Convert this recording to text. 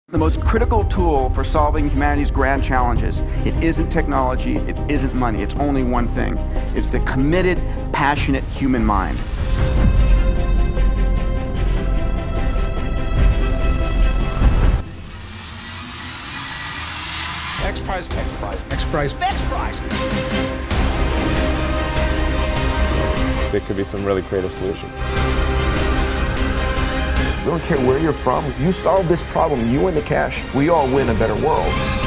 The most critical tool for solving humanity's grand challenges, it isn't technology, it isn't money, it's only one thing. It's the committed, passionate human mind. XPRIZE, XPRIZE, XPRIZE, XPRIZE! There could be some really creative solutions. We don't care where you're from. You solve this problem, you win the cash, we all win a better world.